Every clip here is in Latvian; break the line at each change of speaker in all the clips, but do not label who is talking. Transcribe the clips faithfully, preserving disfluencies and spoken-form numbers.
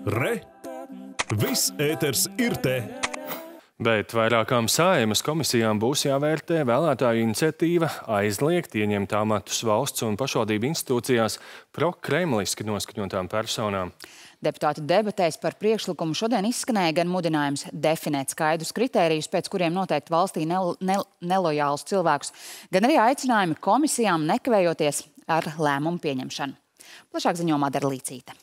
Re! Viss ēters ir te!
Bet vairākām Saeimas komisijām būs jāvērtē vēlētāju iniciatīva aizliegt ieņemt amatus valsts un pašvaldību institūcijās prokremliski noskaņotām personām.
Deputāti debatēs par priekšlikumu šodien izskanēja gan mudinājums definēt skaidrus kritērijus, pēc kuriem noteikti valstī nel nel nelojālus cilvēkus, gan arī aicinājumi komisijām nekavējoties ar lēmumu pieņemšanu. Plašāk ziņo Madara Līcīte.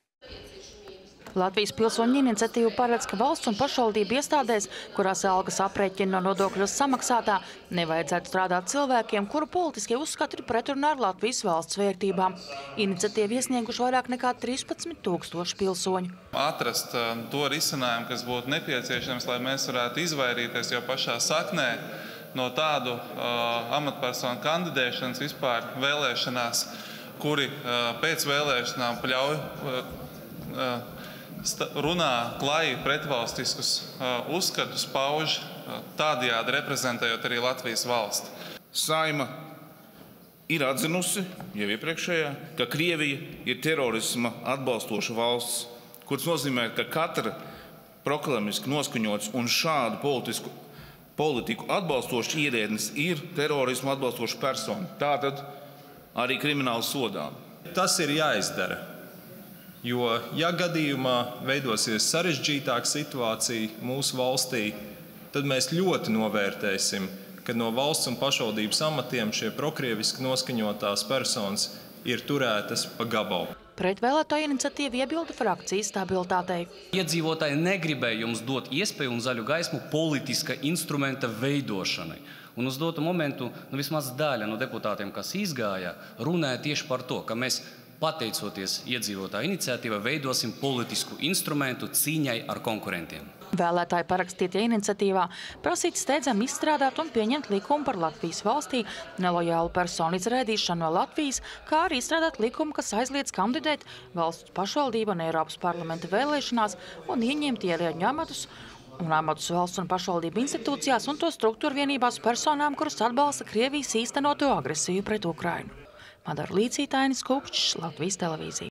Latvijas pilsoņu iniciatīva paredz, ka valsts un pašvaldību iestādēs, kurās algas aprēķina no nodokļos samaksātā, nevajadzētu strādāt cilvēkiem, kuru politiskie uzskati ir pretrunā ar Latvijas valsts vērtībām. Iniciatīvu iesnieguši vairāk nekā trīspadsmit tūkstoši pilsoņu.
Atrast to risinājumu, kas būtu nepieciešams, lai mēs varētu izvairīties jau pašā saknē no tādu uh, amatpersonu kandidēšanas vispār vēlēšanās, kuri uh, pēc vēlēšanām pļauj uh, uh, runā klāji pretvalstiskus uh, uzskatus, pauž uh, tādējādi reprezentējot arī Latvijas valsti.
Saeima ir atzinusi jau iepriekšējā, ka Krievija ir terorisma atbalstoša valsts, kuras nozīmē, ka katra prokremliski noskaņots un šādu politisku politiku atbalstošs ierēdnis ir terorismu atbalstoša persona. Tātad arī krimināli sodām.
Tas ir jāizdara. Jo, ja gadījumā veidosies sarežģītāka situācija mūsu valstī, tad mēs ļoti novērtēsim, ka no valsts un pašvaldības amatiem šie prokrieviski noskaņotās personas ir turētas pa gabalu.
Pret vēlētāju iniciatīvu iebilda frakcijas stabilitātei.
Iedzīvotāji negribēja jums dot iespēju un zaļu gaismu politiska instrumenta veidošanai. Un uz dotu momentu, nu, vismaz daļa no deputātiem, kas izgāja, runāja tieši par to, ka mēs pateicoties iedzīvotāju iniciatīvai, veidosim politisku instrumentu cīņai ar konkurentiem.
Vēlētāji parakstītie iniciatīvā prasīt steidzam izstrādāt un pieņemt likumu par Latvijas valstī nelojālu personu izraidīšanu no Latvijas, kā arī izstrādāt likumu, kas aizliedz kandidēt valsts pašvaldību un Eiropas parlamenta vēlēšanās un ieņemt ierēdņu amatus un amatus valsts un pašvaldību institūcijās un to struktūru vienībās personām, kuras atbalsta Krievijas īstenoto agresiju pret Ukrainu. Madara Līcīte, Ainis Kupčs, Latvijas televīzija.